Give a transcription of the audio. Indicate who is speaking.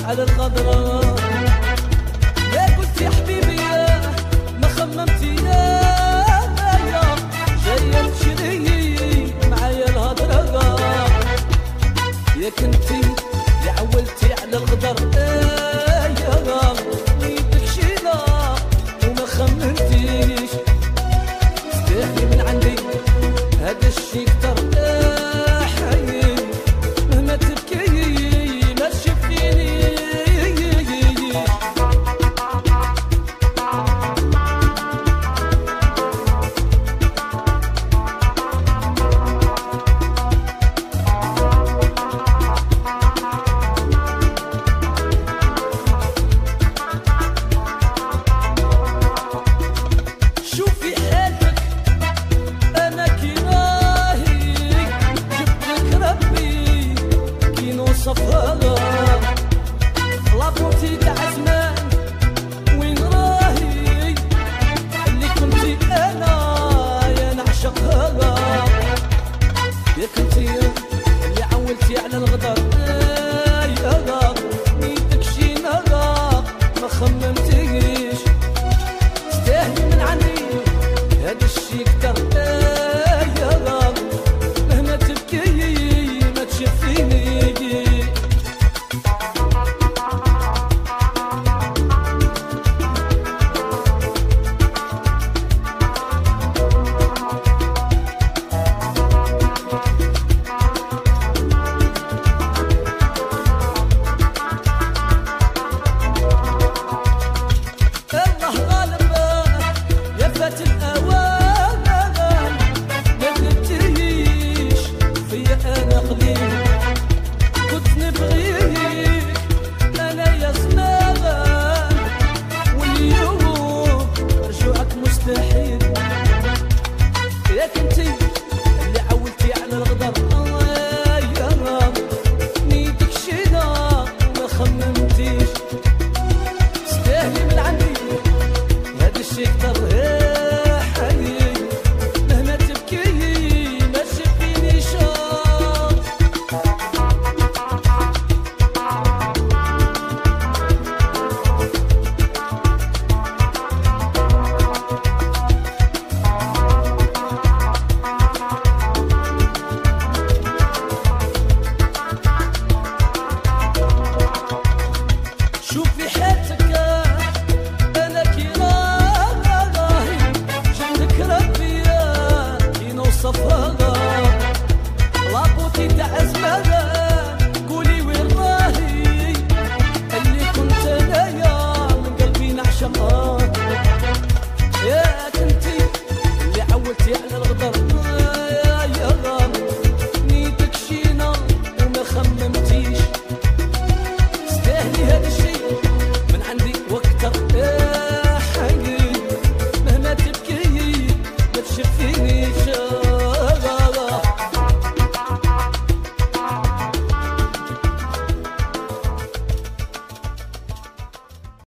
Speaker 1: على الغدرة. يا قلت يا حبيبي يا ما خممتي يا جاية تشري معايا الهضرة. يا كنتي اللي عولتي على الغدر يا ويدك شيلة وما خممتيش. استحي من عندي هذا الشي كتر حي مهما تبكي ما تشوفيني. شوفي حالك انا كي راهي جبتلك ربي كي نوصفها لابونتي تاع زمان وين راهي اللي كنتي انا يا نعشقها. يا كنتي اللي عولتي على الغدر